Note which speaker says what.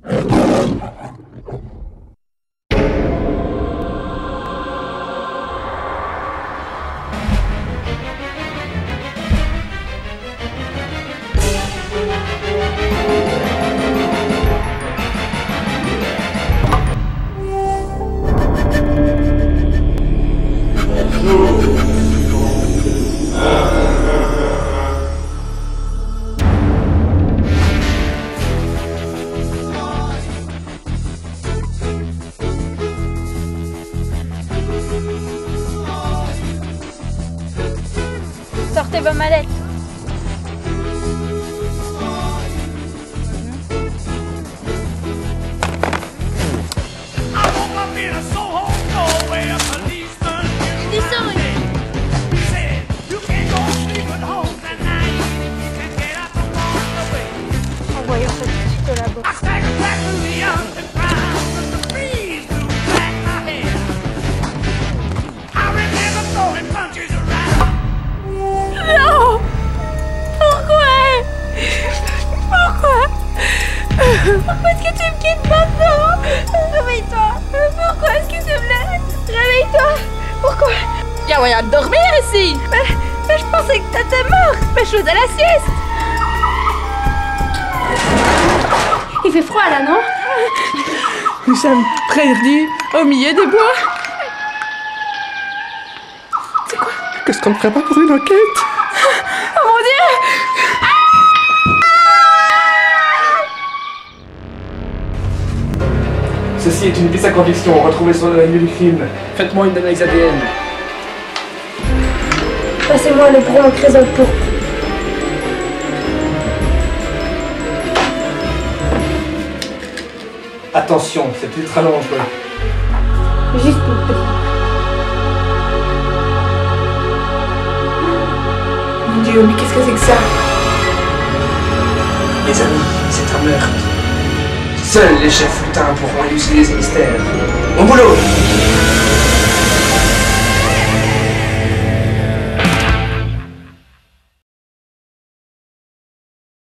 Speaker 1: Sortez vos mallettes. Envoyons cette petite là-bas. Non! Pourquoi? Pourquoi est-ce que tu me quittes maintenant? Réveille-toi! Pourquoi est-ce que tu me laisses? Réveille-toi! Pourquoi?
Speaker 2: Y'a moyen de dormir ici!
Speaker 1: Mais je pensais que t'étais mort! Mais je faisais la sieste! Il fait froid là, non?
Speaker 2: Nous sommes perdus au milieu des bois. C'est quoi? Qu'est-ce qu'on ne ferait pas pour une enquête?
Speaker 1: Oh mon Dieu!
Speaker 3: Ceci est une pièce à conviction retrouvée sur le lieu du crime. Faites-moi une analyse ADN.
Speaker 1: Passez-moi le bronze crésol pourpre.
Speaker 3: Attention, c'est ultra dangereux.
Speaker 1: Juste pour petit.
Speaker 2: Mon Dieu, mais qu'est-ce que c'est que ça?
Speaker 3: Les amis, c'est un meurtre. Seuls les chefs lutins pourront élucider ce mystère. Au boulot!